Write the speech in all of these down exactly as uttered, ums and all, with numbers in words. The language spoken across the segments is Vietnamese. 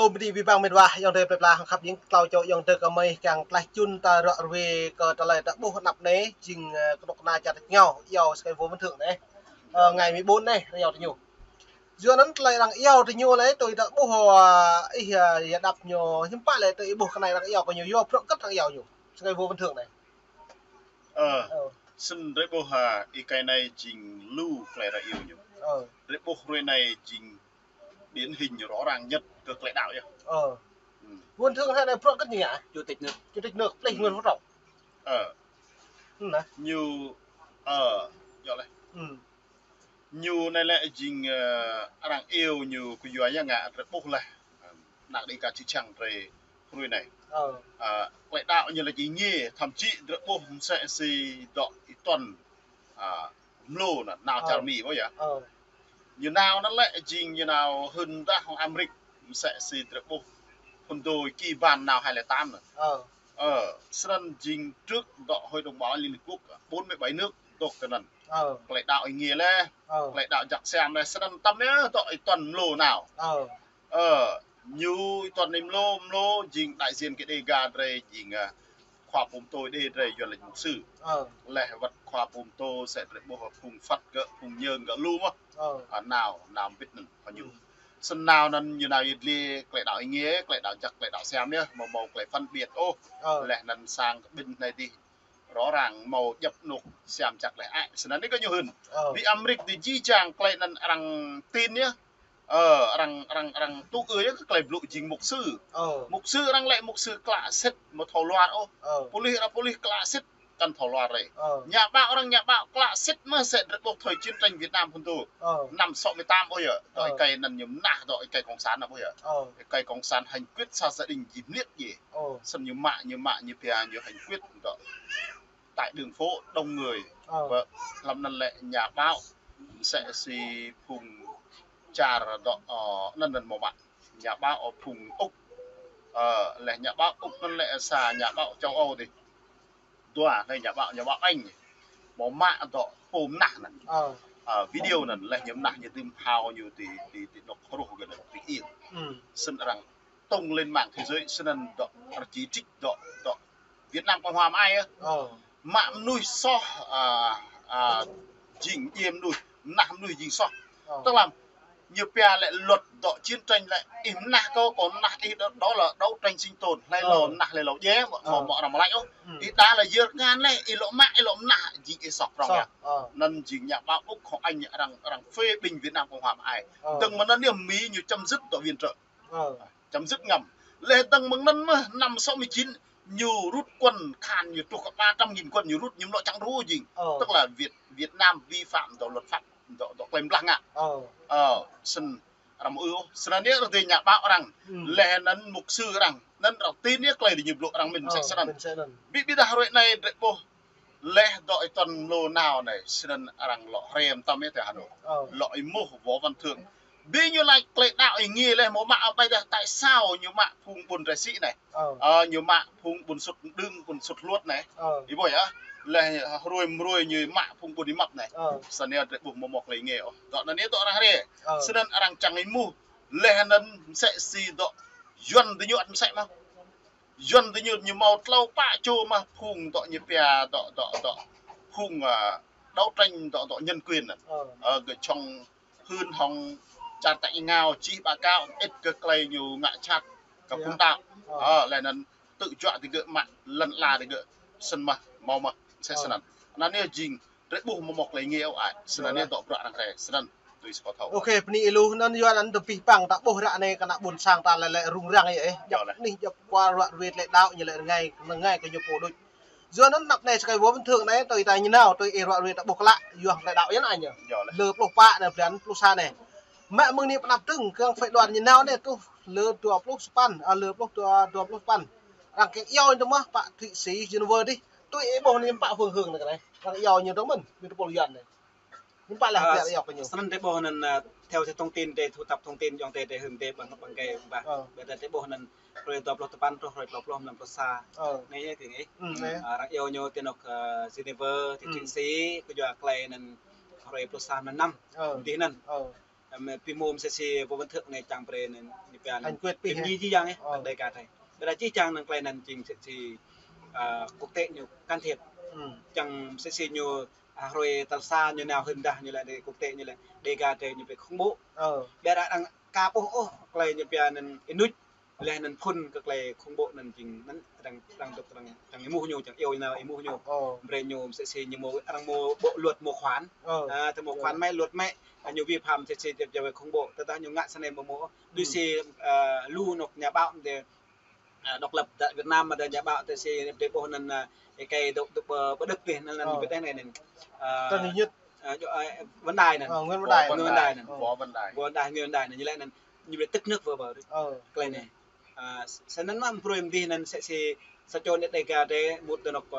lô đi vi bằng mệt và dòng đời là hàng khắp những tàu chỗ dòng đời cả mây càng lại chun ta rõ về cờ trả lời đã bố nạp nế trình độc na chặt nhau yêu cái vốn văn thượng đấy ngày mười bốn này yêu thì nhiều giữa nó lại rằng yêu thì nhiều lấy tôi đã bố hồ ý đập nhiều nhưng bạn lại tôi bố cái này là yêu có nhiều yêu rất rất là yêu nhiều cái vốn văn thượng này ờ xin đấy bố hà ý cái này trình lưu lại là yêu nhiều ờ đấy bố rồi này trình điển hình rõ ràng nhất cực lãnh đạo nhá. Ờ. Ừ. Vốn thương hay là pro rất nhiều ạ. Chủ tịch nước. Chủ tịch nước lấy nguyên phát động. Ờ. Ừ. Nè. Nhiều ờ giờ này. Ừ. Nhiều này lại jing uh, rằng yêu nhiều cái gì ngạ rất bốc lại. Nặng đi cả chữ chẳng về người này. Ờ. À, lãnh đạo như là gì nhỉ, thậm chí rất bốc sẽ gì đó tuần à lô là nào chả mì bao giờ. Ờ. Như nào nó lại jing như nào hơn taของ Amerik sẽ gì rất bốc phần đôi kỳ bàn nào hay là tam nữa. Ờ. Ờ, sân jing trước đó hội đồng bảo Liên Hợp Quốc bốn mươi bảy nước độc cái lần. Ờ. Lãnh đạo anh nghĩa lẽ. Ờ. Lãnh đạo giặc xem này sân tâm nhá, tội tuần lô nào. Ờ. Ờ, như tuần em lô lô jing đại diện cái đề gà đây jing khoa bùm tôi đề đây do lệnh mục sư. Ờ. Lẽ vật khoa bùm tôi sẽ được bộ hợp phùng phật gỡ phùng nhơn gỡ lưu á. Ờ. À, nào nào biết nè có nhiều. Sân nào nên như nào đi lãnh đạo anh nghĩa, lãnh đạo giặc lãnh đạo xem nhá, màu màu lại phân biệt ô. Ờ. Lẽ nên sang bên này đi. Rõ ràng màu nhập nục xem chặt lại ai sẽ nói có nhiều hơn vì Amerik thì chi chàng lại là rằng tin nhá ờ rằng rằng rằng tu ơi cái lại lụi trình mục sư mục sư đang lại mục sư cạ xích một thầu loạt ô police là police cạ xích cần thầu loạt này nhà bạo đang nhà bạo cạ xích mà sẽ được một thời chiến tranh Việt Nam phân tu năm sáu mươi tám bây giờ đội cây nằm nhấm nạ đội cây cộng sản là bây giờ cây cộng sản hành quyết sao gia đình dìm liếc gì sân như mạ như mạ như pia như hành quyết đó tại đường phố đông người ờ. Và làm nên lệ nhà báo sẽ xì phùng trà đó ở lần lần một bạn nhà báo ở phùng Úc ờ là nhà báo Úc nên lệ xà nhà báo châu Âu thì đòa này nhà báo nhà báo Anh bỏ mạ đó phồm nặng này ờ. Ờ, video này là nhóm nặng như tim hào như thì thì thì nó có đủ gần bị yên Ừ. xin rằng tung lên mạng thế giới xin rằng đó chỉ trích đó đó Việt Nam Cộng hòa ai á ờ. mạng nuôi so à à chỉnh yếm nuôi nằm nuôi gì so ờ. tức là nhiều pia lại luật đó chiến tranh lại im nạc câu còn nạc đi đó, đó là đấu tranh sinh tồn hay ờ. là nạc lại lẩu dế mà ờ. mà làm lạnh không ừ. thì ta là dưa gan này ý lỗ mạng ý lỗ nạc gì cái sọc rồi à ờ. nên chỉ nhà báo Úc của anh rằng rằng phê bình Việt Nam Cộng hòa ai ờ. từng mà nó niềm mỹ như chấm dứt tổ viện trợ ờ. chấm dứt ngầm lệ từng mà nân mà năm sáu mươi chín nhiều rút quân khan nhiều trục ba trăm nghìn quân nhiều rút nhưng nó chẳng rú gì ờ. tức là Việt Việt Nam vi phạm đạo luật pháp đạo đạo claim lăng ạ ờ. ờ sân làm ưu sân này là từ nhà báo rằng ừ. lệ nấn mục sư rằng nấn đầu tiên nhất là nhập lộ rằng mình ờ. sẽ sân sẽ bị bị đào rồi này đấy bố lệ đội tuần lô nào này sân rằng lọ rèm tâm ấy tại Hà Nội ờ. loại mô võ văn thường bí như là lệ đạo ý nghĩa là một mạng bây giờ tại sao nhiều mạng phùng buồn đại sĩ này ờ. ờ nhiều mạng phùng buồn sụt đương buồn sụt luốt này ờ. ý bởi á là rồi rồi như mạng phùng buồn đi mập này ờ. sau này để buồn một mọc lấy nghề đó là nếu đó là thế ờ. cho nên rằng chẳng ấy mu lệ nên sẽ xì đó dần tới nhuận sẽ mà dần tới nhuận như màu lâu bạ chô mà phùng đó như pia đó đó đó phùng đấu tranh đó đó nhân quyền này ở cái trong hơn hồng chặt tại ngào chi bà cao ít cực clay nhiều ngã chặt cả cũng tạo ờ lại nên tự chọn thì gỡ mạng lần là thì gỡ sân mà màu mà sẽ sân nó nên jing đấy bù một mọc lấy nghề ai sân nên tọt đoạn này sân tôi sẽ có thầu ok pni lu nan yo nan tepi pang tak boh rak ne kana bun sang ta lại rung rang vậy dọc ni dọc qua đoạn việt lại đạo như lại ngày ngày cái nhập bộ đôi giờ nó nặng này cái vốn thường đấy tôi tài như nào tôi e đoạn việt đã buộc lại yo lại đạo nhất anh nhỉ lừa lục bạ này phán plusa này mẹ mừng ni nạp từng cương phải đoàn như nào này tôi lừa tua plus span à lừa plus tua tua plus span rằng cái yo đúng không bạn thụy sĩ Univer đi tôi e bộ niệm bạ phương hưởng này cái này rằng yo như đó mình như tôi bồi này những bạn là phải học nhiều. Sẵn tế bố nên theo thông tin để thu thập thông tin trong tế để hướng tế bằng bằng cái và bây giờ tế bố nên rồi tập lột tập ăn rồi tập lột làm tập xa này thì nghĩ rằng yêu nhau tiền học Geneva thì chính sĩ cái giờ clay nên rồi tập xa năm năm tí nên pi mồm sẽ sẽ vô vấn thượng này chẳng bề này anh quyết pi gì gì giang ấy đây cả thầy bây giờ chỉ chẳng năng này chính sẽ thì quốc tế nhiều can thiệp chẳng sẽ sẽ nhiều rồi tàu xa như nào hơn đã như là để quốc tế như là đây cả thầy như vậy không bộ bây giờ đang cá bộ này như bây nên nút là nên phun các này không bộ nên chính nó đang đang được đang đang mua nhiều chẳng yêu nào mua nhiều bề nhiều sẽ sẽ như mua đang mua bộ luật mua khoán à thì một khoán may luật mẹ nhiều vi phạm sẽ sẽ giờ về không bộ ta nhiều ngạn sang này một mẫu đôi xe lưu nộp nhà báo để độc lập tại Việt Nam mà nhà báo thì sẽ để bộ nên cái cây độc bất đức tiền nên là cái tên này này nhất vấn đài này nguyên vấn đài nguyên vấn đài này võ vấn đài vấn đài nguyên vấn đài này như vậy nên như vậy tức nước vừa bờ cái này sẽ nắn mang problem đi nên sẽ sẽ sẽ cho những đại ca để một tuần học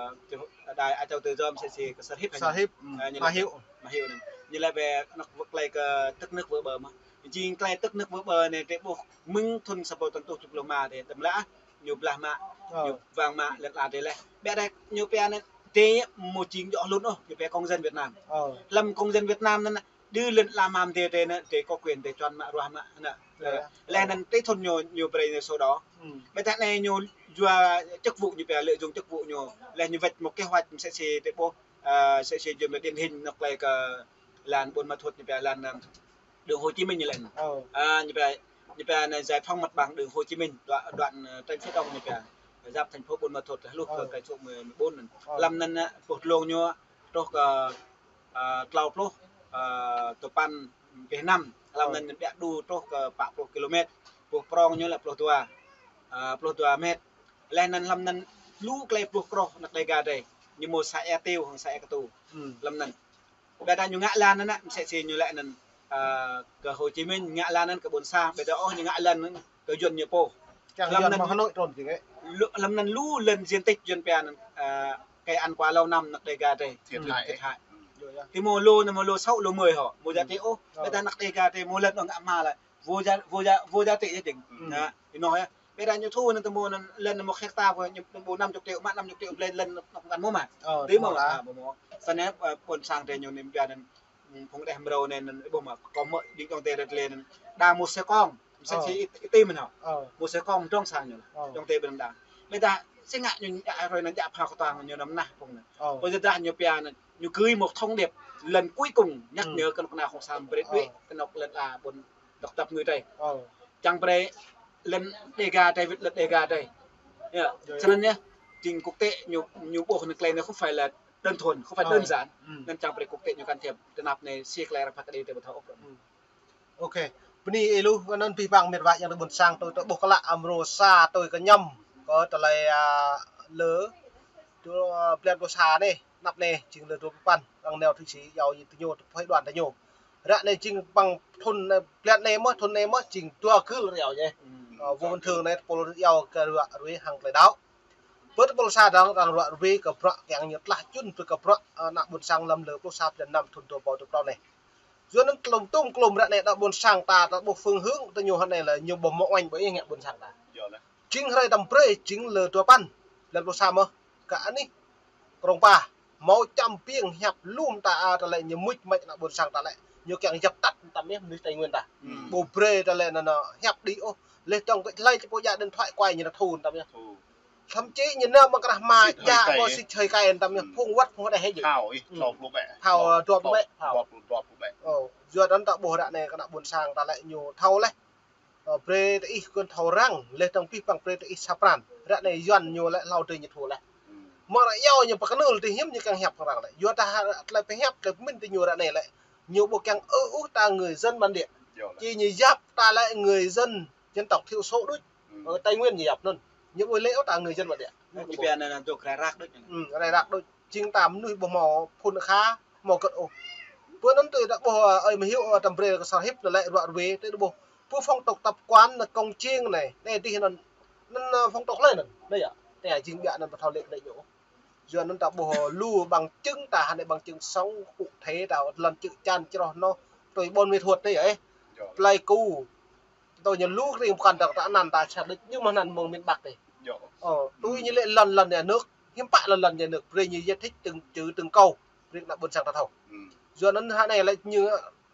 đại ai châu từ dom sẽ sẽ sở hữu sở hữu mà hiệu mà hiệu này như là về nó vật lại cái tức nước vừa bờ mà chính cái tức nước vừa bờ này cái bộ mưng thuần sập tuần tu chục lô mà để tầm lã nhiều là mạ nhiều vàng mạ lật là thế này bé đây nhiều bé này thế một chính rõ luôn rồi nhiều bé công dân Việt Nam làm công dân Việt Nam nên đưa lên làm làm thế thế này để có quyền để chọn mạ rồi mạ nè là nên cái thôn nhiều nhiều bề số đó bây giờ này nhiều do chức vụ như vậy lợi dụng chức vụ nhiều là như vậy một kế hoạch sẽ sẽ để bộ sẽ sẽ dùng để điển hình hoặc là làn Buôn Ma Thuột như vậy làn đường Hồ Chí Minh như vậy à, như vậy như vậy này giải phóng mặt bằng đường Hồ Chí Minh đoạn đoạn trên phía đông như vậy giáp thành phố Buôn Ma Thuột lúc cái chỗ mười bốn này làm nên một lô nhau rồi cloud pro tổ pan Việt Nam làm nên đã đủ rồi ba mươi km buộc prong như là pro tua pro tua mét lên nên làm nên lũ cây buộc pro nặc đây gà đây như một xã tiêu hoặc xã cái tù làm nên bây giờ như ngã lan nữa sẽ xin như lại nên ở Hồ Chí Minh ngã lan nên cái bốn xa bây giờ như ngã lần cái duyên như po làm nên Hà Nội trồn gì đấy làm nên lũ lần diện tích duyên bè cái ăn quá lâu năm nặc đây gà đây thiệt hại thiệt hại thì mua lô là mua lô sáu lô mười họ mua giá trị ô bây giờ nặc đây gà thì mua lần nó ngã mà là vô giá vô giá vô giá trị chứ chừng thì nói bây giờ như thu nên tôi mua lên một hectare với bốn năm chục triệu mát năm chục triệu lên lên nó cũng ăn mua mà tí mà là mua sau này buôn sang thì nhiều niềm vui nên cũng đem đầu nên bộ mà có mọi những trong tiền lên đa một xe con sẽ chỉ tim mình hả một xe con trong sang nhiều trong tiền bên đà bây giờ sẽ ngại như rồi nó chạm vào toàn nhiều năm nay cũng này bây giờ ra nhiều bia này nhiều cưới một thông điệp lần cuối cùng nhắc nhớ con nào không sao biết biết cái nọc lần là buôn độc tập người đây chẳng phải lần đề gà đây lần đề gà đây cho nên nhé trình quốc tế nhiều nhiều bộ nước này nó không phải là đơn thuần không phải đơn giản nên chẳng phải quốc tế nhiều can thiệp trên nạp này siết lại phát đi từ một thấu ok bên này elu cái nên phi bằng miệt vải yang được buồn sang tôi tôi buộc lại amrosa tôi có nhầm có từ lại lỡ cho plan của xa đây nạp này chính là tôi pan bằng nèo thứ sĩ giàu như tôi nhổ phải đoàn tôi nhổ ra này chính bằng thôn plan này mất thôn này mất chính tôi cứ là giàu nhé vô bình thường này polo giàu cái rồi hàng lại đáo bớt polo xa đó rằng loại về cái pro cái nhật là chun từ cái pro nạp buồn sang lâm lỡ polo xa lần năm thôn tôi bảo tôi pro này dưới nó lồng tung lồng ra này đã buồn sang ta đã buộc phương hướng tôi nhiều hơn này là nhiều bầm mộng anh với anh em buồn sang ta chính hay đầm pre chính là tôi pan lần polo xa mơ cả ní rồng ba máu trăm piêng hẹp lùm ta ta lại nhiều mít mạnh đã buồn sang ta lại nhiều kẹo dập tắt tạm biết núi tây nguyên ta bồ pre ta lại là nó hẹp đi ô lên trong cái lay cho gia điện thoại quay như là thùn tạm biết thậm chí như nào mà cái mà ya có xịt chơi cay tạm biết phun quất phun đây hết gì thảo ấy lọp lụa bẹ thảo lọp lụa bẹ lọp lọp lụa bẹ ờ giờ đó ta bồ đạn này cái đạn buồn sang ta lại nhiều thau lấy ờ pre thì con thau răng lên trong pi bằng pre thì sapran đạn này dần nhiều lại lau từ nhiệt thù lại mà lại nhau nhiều bậc nửa thì hiếm như càng hẹp thằng lại giờ ta lại phải hẹp được mình thì nhiều đạn này lại nhiều bộ càng ơ út ta người dân bản địa chỉ như giáp ta lại người dân dân tộc thiểu số đấy ở Tây Nguyên nhiều luôn những buổi lễ ta người dân bản địa như bây này là thuộc rải rác đấy ừ rải rác đôi chính tám nuôi bò mò phun khá mò cận ô bữaนั้นtôi đã bò ấy mà hiểu tầm về cái sao hiếp lại đoạn về tới bò bữa phong tục tập quán là công chiêng này này thì nó nó phong tục lên đây à đây là chính biện là thảo lệ đại nhổ giờ nó ta bò lưu bằng chứng ta hay bằng chứng sống cụ thể ta lần chữ chan cho nó tôi bon nghệ thuật đây ấy play cu tôi nhận lúc thì còn được đã nằm ta chặt được nhưng mà nằm mường miền Bắc này ờ tôi như lệ lần lần nhà nước hiếm bại lần lần nhà nước về như giải thích từng chữ từng câu việc là buồn sang ta thầu giờ nó hai này lại như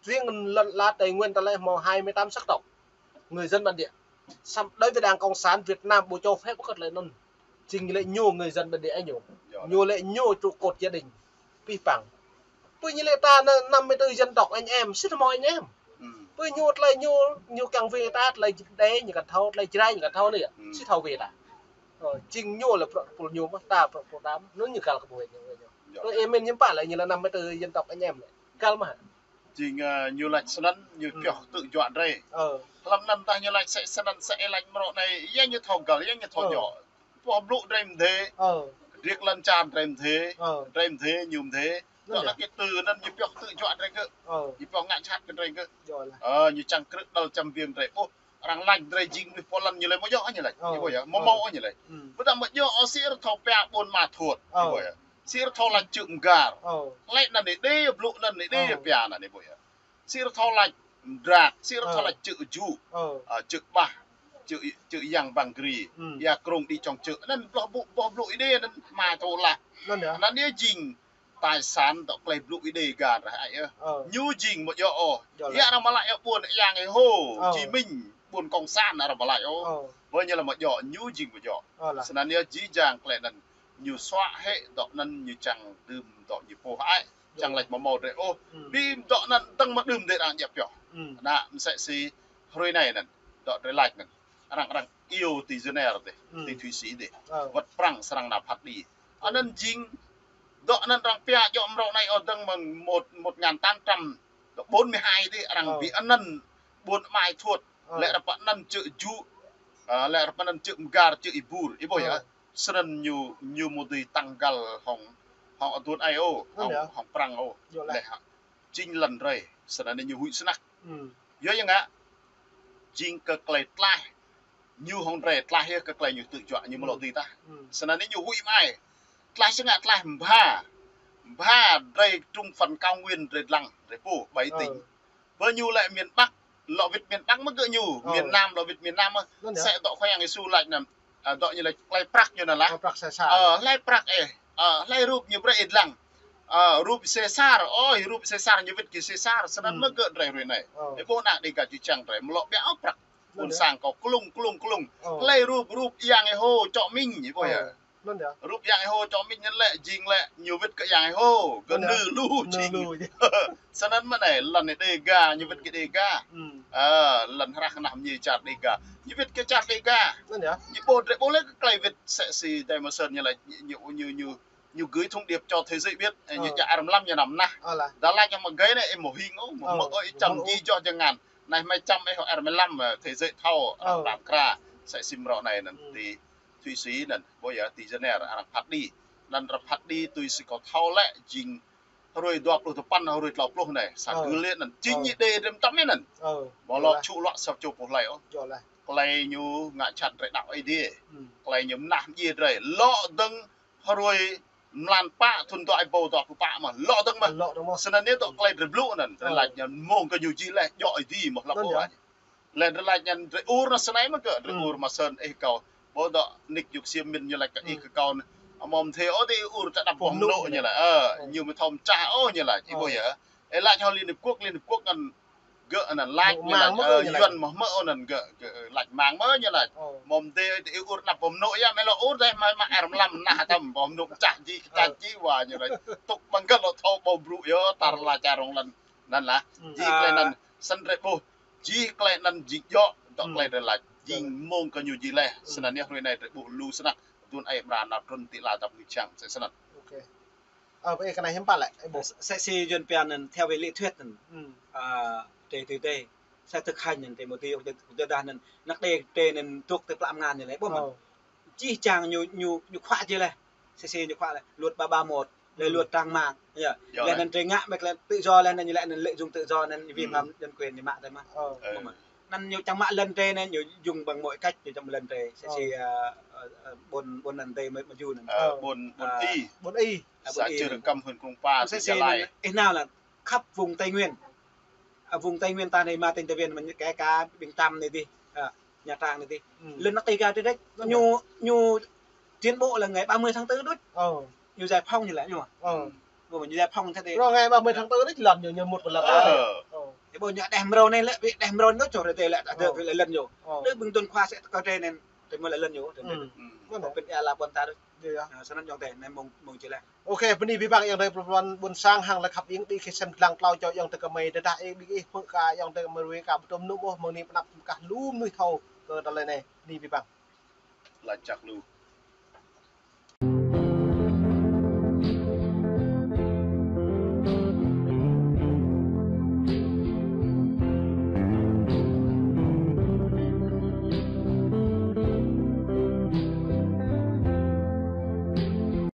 riêng lần là Tây Nguyên ta lại màu hai mươi tám sắc tộc người dân bản địa. Xong đối với Đảng Cộng sản Việt Nam bộ cho phép có lại nôn trình lệ nhô người dân bản địa nhổ nhô lệ nhô trụ cột gia đình pi bằng tôi như lệ ta năm mươi tư dân tộc anh em xin mọi anh em tôi nhô lại nhô nhô càng về ta lại đế như cả thâu lại trai như cả thâu này xin thâu về ta trình nhô là phụ nhô mà ta phụ đám nó như cả là bộ tôi em mình những bạn lại như là năm mươi tư dân tộc anh em này cao mà trình như lạnh sân như kiểu tự chọn đây làm năm ta như lạnh sẽ sân sẽ lạnh mà này nhanh như thầu cả nhanh như thầu nhỏ bỏ lụ đêm thế riêng lần tràn đêm thế đêm thế nhùm thế đó là cái từ nên như kiểu tự chọn đây cơ như kiểu ngạn chặt cái đây cơ ờ như chẳng cứ đầu trăm viên đây ô rằng lạnh đây chính với lần như lấy mỗi gió như này như vậy mau mau như này bây giờ mỗi gió ở xí thầu bè bồn mà thuột như vậy xí thầu là chừng gà lại là để đi lụ lần để đi bè là để vậy xí thầu là rạc xí thầu là chữ ju chữ ba chữ chữ yang bằng gri ya krong đi trong chữ nên bỏ bộ bỏ lụi đi nên mà thôi là nó đi jing tài sản tộc lấy lụi đi gà lại nhu jing một chỗ ya nó mà lại buồn yang ấy hồ Chí Minh buồn Cộng sản là mà lại ô với như là một chỗ nhu jing một chỗ nên như chỉ giang lại là nhiều xóa hệ tộc nên như chẳng đùm tộc như phô hại chẳng lệch mà màu đấy ô đi tộc nên tăng mà đùm để đang dẹp chỗ đã sẽ xí hồi này nè tộc đấy lệch nè rằng rằng yêu thì dân này rồi thì thủy sĩ để vật phẳng sang nào phát đi anh nên chính đó nên rằng pia cho ông này ở tầng bằng một một ngàn tám trăm bốn mươi hai thì rằng vì anh nên buồn mai thuột lại là bạn nên chữ ju lại là bạn nên chữ gar chữ ibur ibu ya seren nhiều nhiều một gì tăng gal hong hong ở tuần ai ô hong hong prang ô lại chính lần rồi seren nhiều hụi snack nhớยังá chính cái cái lại nhiều hong rẻ lại hết cái này nhiều tự chọn nhiều một lọ gì ta, cho nên nhiều hụi mai, lại chẳng hạn lại ba, ba đây trung phần cao nguyên rồi lăng rồi phủ bảy tỉnh, với nhiều lại miền Bắc, lọ Việt miền Bắc mất cỡ nhiều, miền Nam lọ Việt miền Nam sẽ tọt khoe cái su lại là tọt như là lai prak như là lá, ờ lai prak ấy, ờ lai rup như vậy lăng, ờ rup Caesar, ôi rup Caesar như vậy cái Caesar, cho nên mất cỡ rẻ rồi này, cái bộ nặng đi cả chữ chẳng rẻ, một lọ béo prak buồn sang có klung klung klung lấy rúp rúp yang ấy hô cho mình như vậy à rúp yang ấy hô cho mình nhân lệ jing lệ nhiều vết cái yang ấy hô gần nư lu jing cho nên mà này lần này đề ga như vết cái đề ga à lần ra làm như chặt đề ga như vết cái chặt đề ga như bột để bố lấy cái cây vết sẽ xì đây mà sơn như là như như như như gửi thông điệp cho thế giới biết như nhà Adam Lam nhà nằm na đã lại cho mà gáy này em một hình ố một mỡ ấy chầm chi cho chẳng ngàn này mấy trăm ấy họ R mười lăm thế giới thâu làm ra sẽ sim rõ này là thì Thụy Sĩ là bây giờ thì dân này là phát đi lần là phát đi Thụy Sĩ có thâu lại chính rồi đọc được pan rồi lọc luôn này sáng cứ lên là chính như đây đêm tắm ấy nè bỏ lọ trụ lọ sập chụp một lại ó lại như ngã chặt rồi đạo ấy đi lại như nằm gì rồi lọ đừng rồi lan pa thuần toại bầu tọt của pa mà lọ đừng mà cho nên nếu tọt lại rồi blue nè lại nhận mong cái nhiều chi lại dọi đi một lọ bầu lại lại nhận rồi ur nó sẽ mà cỡ rồi ur mà sơn ấy cầu bố đó nick dục xiêm mình như là cái cái cầu mồm thế ó thì ur sẽ đập bom nổ như là ờ nhiều mà thòng cha ó như là chỉ bây giờ ấy lại cho liên hợp quốc liên hợp quốc cần gỡ là like như là duyên mà mỡ là gỡ lạnh màng mỡ như là mồm tê thì ur đập bom nổ ya mấy lọ ur đây mà mà em làm nà tầm bom nổ chả chi chả chi hòa như là tục bằng cái lọ thâu bom rượu yo tar là cha rong lầnนั่นละจีกเลยนั่นสันเรโบจีกเลยนั่นจีย่อต่อเลยนั่นละยิงมงกันอยู่จีเลยสนั่นเนี่ยในเรโบลูสนักตุนไอ้บรานับรนติลาดับนิจังใช่สนั่นโอเคเออcái này hiếm bạn lại sẽ si duyên pian nên theo về lý thuyết nên à để từ đây sẽ thực hành nên để một tiêu để đàn nên nắc đề đề nên thuộc từ làm ngàn như thế bố mà chi chàng nhiều nhiều nhiều khoa chứ này sẽ si nhiều khoa này luật ba ba một lời luật trang mạng nhỉ lên nên trời ngã mạch là tự do lên như lại nên lợi dụng tự do nên vi phạm nhân quyền thì mạng thôi mà nên nhiều trang mạng lần trên nên nhiều dùng bằng mọi cách để trong lần trên sẽ chỉ buồn buồn lần trên mới mà dù này buồn buồn y buồn y sẽ chưa được cầm hơn cùng pa sẽ sẽ lại nào là khắp vùng Tây Nguyên vùng Tây Nguyên ta này mà tỉnh Tây Nguyên mình cái cá Bình Tam này đi nhà Trang này đi lên nó tây ra tới đấy nhu nhu tiến bộ là ngày ba mươi tháng tư đó nhiều giải phong như lại nhưng mà ờ, mà như giải phong thế thì rồi ngày ba mươi tháng tư đấy lần nhiều nhiều một lần ờ thì bây giờ đem rồi này lại bị đem rồi nó cho rồi lại được lại lần nhiều đứa bưng tuần khoa sẽ có trên nên thì mới lại lần nhiều thì mìnhเป็นlà bọn ta đấy sau đó trong thể này mong mong chỉ là ok bên đi bang yang dari perempuan bun sang hang lekap yang di kisem lang klau cho yang terkemai dedah yang di pengka yang terkemai ka betul nubuh meni penap kah lum nuih thau ke dalai này đi bang là chặt lưu